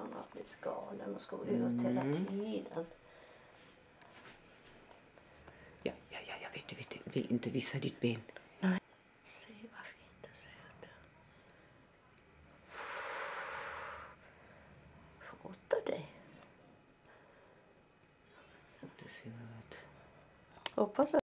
han blir galen och ska ut hela tiden. Ja, jag vet du vill inte visa ditt ben. Nej. Se vad fint det ser ut. Fota dig. Det ser ut. Hoppas